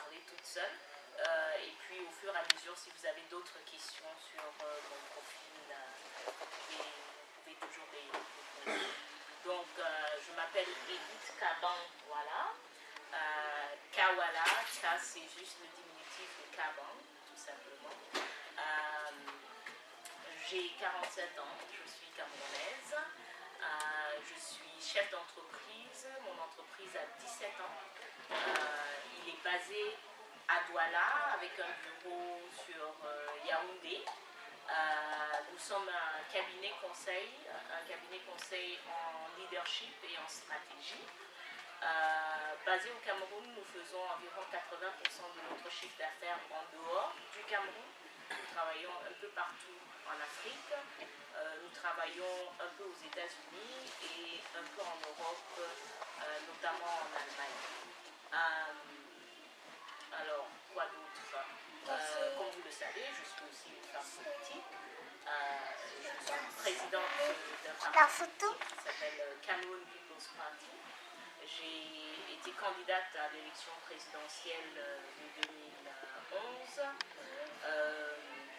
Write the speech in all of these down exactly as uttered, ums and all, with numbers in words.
parler toute seule. Euh, et puis au fur et à mesure, si vous avez d'autres questions sur euh, mon profil, euh, vous, pouvez, vous pouvez toujours les, les poser. Donc euh, je m'appelle Edith Kaban, voilà. Euh, Kawala, ça c'est juste le diminutif de Kaban, tout simplement. Euh, J'ai quarante-sept ans, je suis camerounaise. Euh, je suis chef d'entreprise, mon entreprise a dix-sept ans. Euh, il est basé à Douala avec un bureau sur euh, Yaoundé. Euh, nous sommes un cabinet conseil, un cabinet conseil en leadership et en stratégie. Euh, basé au Cameroun, nous faisons environ quatre-vingts pour cent de notre chiffre d'affaires en dehors du Cameroun. Nous travaillons un peu partout en Afrique. Euh, nous travaillons un peu aux États-Unis et un peu en Europe, euh, notamment en Allemagne. Euh, alors, quoi d'autre? euh, Comme vous le savez, je suis aussi une femme politique. Euh, je suis présidente d'un parti qui s'appelle Cameroon People's Party. J'ai été candidate à l'élection présidentielle de deux mille onze. Euh,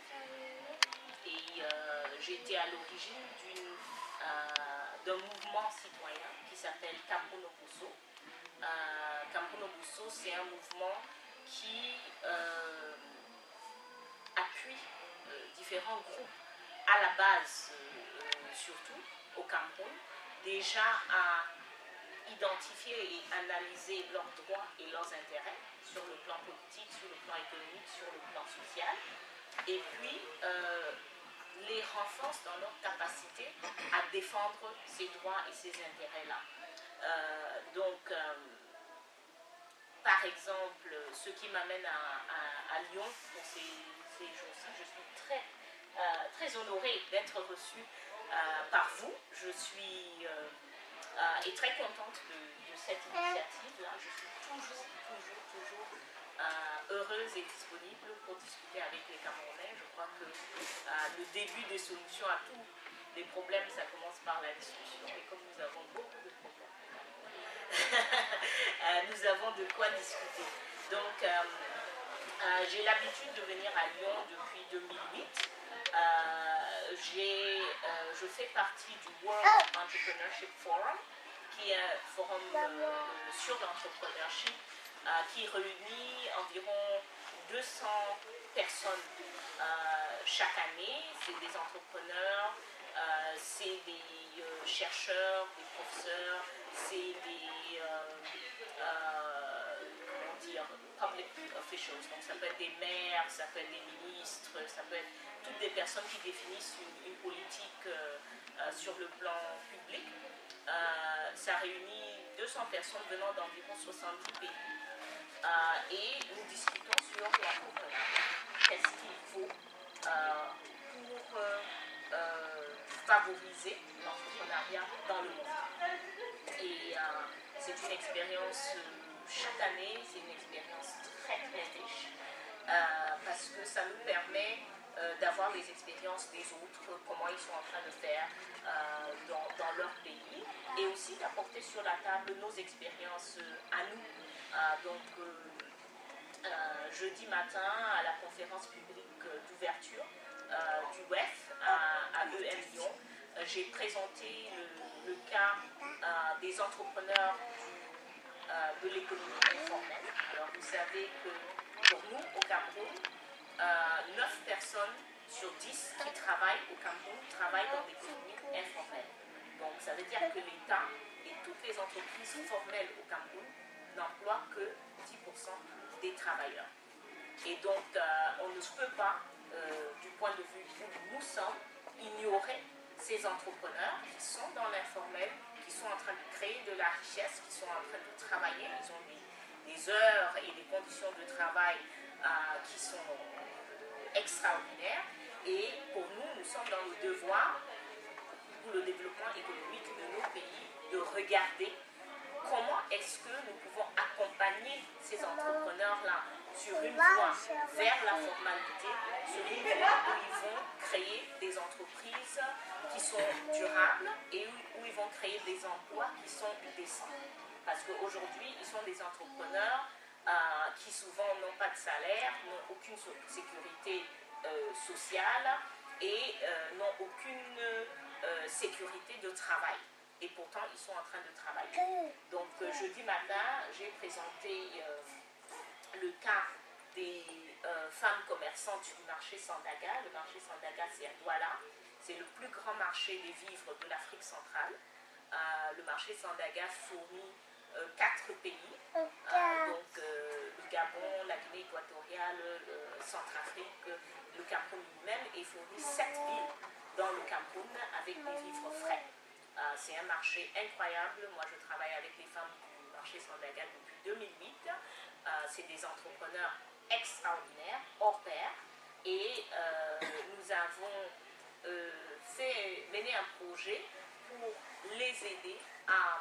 et euh, j'ai été à l'origine d'un euh, mouvement citoyen qui s'appelle Cameroun Obusso. Euh, Cameroun Obusso, c'est un mouvement qui euh, appuie euh, différents groupes à la base, euh, surtout au Cameroun, déjà à identifier et analyser leurs droits et leurs intérêts sur le plan politique, sur le plan économique, sur le plan social, et puis euh, les renforce dans leur capacité à défendre ces droits et ces intérêts-là. Euh, donc, euh, par exemple, ce qui m'amène à, à, à Lyon pour ces, ces jours-ci, je suis très, euh, très honorée d'être reçue euh, par vous. Je suis euh, euh, et très contente de, de cette initiative-là. Je suis toujours, toujours, toujours euh, heureuse et disponible pour discuter avec les Camerounais. Je crois que euh, le début des solutions à tous les problèmes, ça commence par la discussion. Et comme nous avons beaucoup de problèmes, euh, nous avons de quoi discuter. Donc, euh, euh, j'ai l'habitude de venir à Lyon depuis deux mille huit. Euh, j'ai, euh, je fais partie du World Entrepreneurship Forum, qui est un forum euh, sur l'entrepreneurship euh, qui réunit environ deux cents personnes euh, chaque année. C'est des entrepreneurs, euh, c'est des euh, chercheurs, des professeurs, c'est des euh, euh, comment dire, public officials. Donc ça peut être des maires, ça peut être des ministres, ça peut être toutes des personnes qui définissent une, une politique euh, euh, sur le plan public. Euh, ça réunit deux cents personnes venant d'environ soixante-dix pays. Euh, et nous discutons sur l'entrepreneuriat. Qu'est-ce qu'il faut euh, pour euh, euh, favoriser l'entrepreneuriat dans le monde. Et euh, c'est une expérience, euh, chaque année, c'est une expérience très très riche euh, parce que ça nous permet euh, d'avoir les expériences des autres, comment ils sont en train de faire euh, dans, dans leur pays, et aussi d'apporter sur la table nos expériences euh, à nous. Euh, donc, euh, euh, jeudi matin, à la conférence publique d'ouverture euh, du W E F à, à E M Lyon, euh, j'ai présenté le, le cas euh, des entrepreneurs du, euh, de l'économie informelle. Alors, vous savez que pour nous, au Cameroun, euh, neuf personnes sur dix qui travaillent au Cameroun travaillent dans l'économie informelle. Donc, ça veut dire que l'État et toutes les entreprises formelles au Cameroun n'emploient que dix pour cent des travailleurs. Et donc, euh, on ne peut pas, euh, du point de vue où nous sommes, ignorer ces entrepreneurs qui sont dans l'informel, qui sont en train de créer de la richesse, qui sont en train de travailler. Ils ont des, des heures et des conditions de travail euh, qui sont extraordinaires. Et pour nous, nous sommes dans le devoir, pour le développement économique de nos pays, de regarder comment est-ce que nous pouvons accompagner ces entrepreneurs-là sur une voie vers la formalité, sur une voie où ils vont créer des entreprises qui sont durables et où, où ils vont créer des emplois qui sont décents. Parce qu'aujourd'hui, ils sont des entrepreneurs euh, qui souvent n'ont pas de salaire, n'ont aucune sécurité euh, sociale et euh, n'ont aucune euh, sécurité de travail. Et pourtant, ils sont en train de travailler. Donc, euh, jeudi matin, j'ai présenté euh, le cas des euh, femmes commerçantes du marché Sandaga. Le marché Sandaga, c'est à Douala. C'est le plus grand marché des vivres de l'Afrique centrale. Euh, le marché Sandaga fournit euh, quatre pays, euh, donc euh, le Gabon, la Guinée équatoriale, le Centrafrique, le Cameroun lui-même, et fournit sept villes dans le Cameroun avec des vivres frais. Euh, c'est un marché incroyable. Moi, je travaille avec les femmes du marché Sandaga depuis deux mille huit. Euh, c'est des entrepreneurs extraordinaires, hors pair, et euh, nous avons euh, fait mener un projet pour les aider à,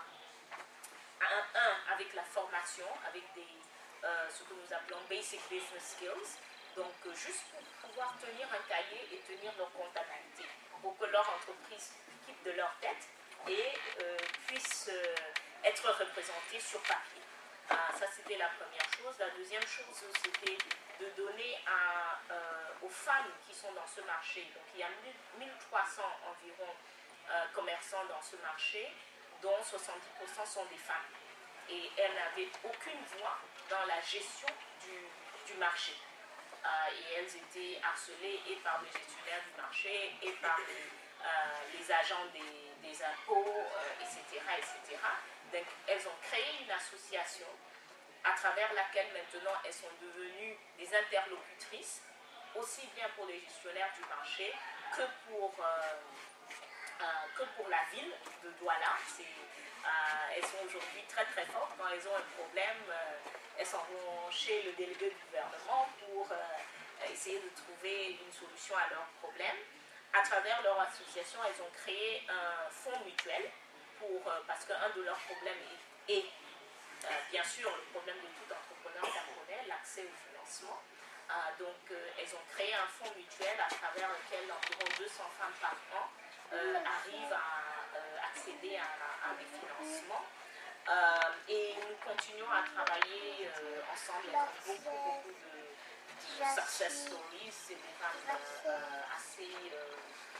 à un, un avec la formation, avec des, euh, ce que nous appelons Basic Business Skills, donc euh, juste pour pouvoir tenir un cahier et tenir leur comptabilité, pour que leur entreprise quitte de leur tête et euh, puisse euh, être représentée sur papier. Euh, ça, c'était la première chose. La deuxième chose, c'était de donner à, euh, aux femmes qui sont dans ce marché. Donc, il y a mille trois cents environ euh, commerçants dans ce marché, dont soixante-dix pour cent sont des femmes. Et elles n'avaient aucune voix dans la gestion du, du marché. Euh, et elles étaient harcelées et par les gestionnaires du marché et par les, euh, les agents des, des impôts, euh, et cetera, et cetera. Donc, elles ont créé une association à travers laquelle maintenant elles sont devenues des interlocutrices, aussi bien pour les gestionnaires du marché que pour, euh, euh, que pour la ville de Douala. Euh, elles sont aujourd'hui très très fortes. Quand elles ont un problème, euh, elles s'en vont chez le délégué du gouvernement pour euh, essayer de trouver une solution à leurs problèmes. À travers leur association, elles ont créé un fonds mutuel pour, euh, parce qu'un de leurs problèmes est, est euh, bien sûr le problème de tout entrepreneur camerounais, l'accès au financement. Euh, donc euh, elles ont créé un fonds mutuel à travers lequel environ deux cents femmes par an euh, arrivent à euh, accéder à, à des financements. Euh, et nous continuons à travailler euh, ensemble avec beaucoup, beaucoup de, de success stories. C'est des femmes euh, assez euh,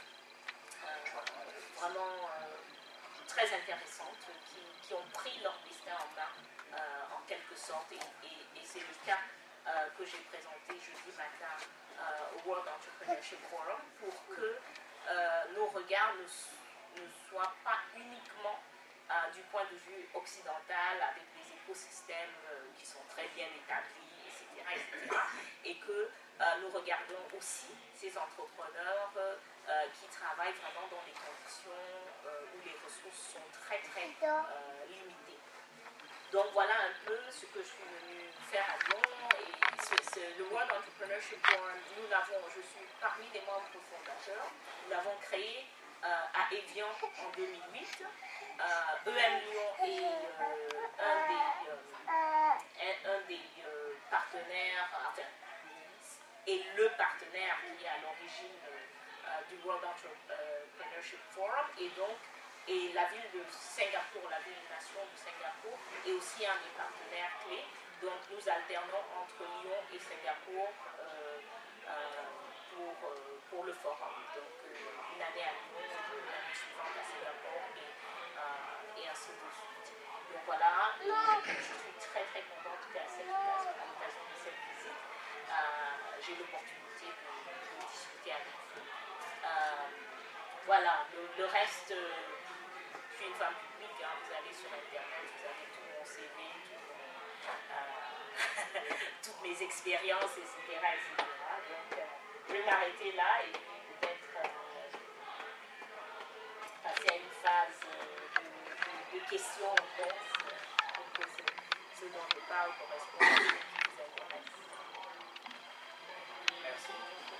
euh, vraiment euh, très intéressantes qui, qui ont pris leur destin en main euh, en quelque sorte. Et, et, et c'est le cas euh, que j'ai présenté jeudi matin euh, au World Entrepreneurship Forum pour que euh, nos regards ne, ne soient pas uniquement Euh, du point de vue occidental, avec des écosystèmes euh, qui sont très bien établis, et cetera, et cetera, et que euh, nous regardons aussi ces entrepreneurs euh, qui travaillent vraiment dans des conditions euh, où les ressources sont très très euh, limitées. Donc voilà un peu ce que je suis venue faire à Lyon. Et c'est, c'est le World Entrepreneurship Forum, nous l'avons, je suis parmi les membres fondateurs, nous l'avons créé euh, à Évian en deux mille huit. Euh, E M Lyon est euh, un des, euh, un, un des euh, partenaires, enfin, et le partenaire qui est à l'origine euh, du World Entrepreneurship Forum, et donc et la ville de Singapour, la ville-nation de Singapour, est aussi un des partenaires clés. Donc nous alternons entre Lyon et Singapour euh, euh, pour, euh, pour le forum. Donc euh, une année à Lyon, l'année suivante à Singapour, et et ainsi de suite. Donc voilà, je suis très très contente qu'à cette occasion, à l'occasion de cette visite, euh, j'ai l'opportunité de, de discuter avec vous. Euh, voilà, le, le reste, euh, je suis une femme publique, hein, vous allez sur internet, vous avez tout mon C V, tout mon, euh, toutes mes expériences, et cetera, et cetera. Donc euh, je vais m'arrêter là et puis peut-être euh, passer à une phase euh, de questions-réponses pour que ce, ce dont je parle corresponde à ce qui vous intéresse. Merci.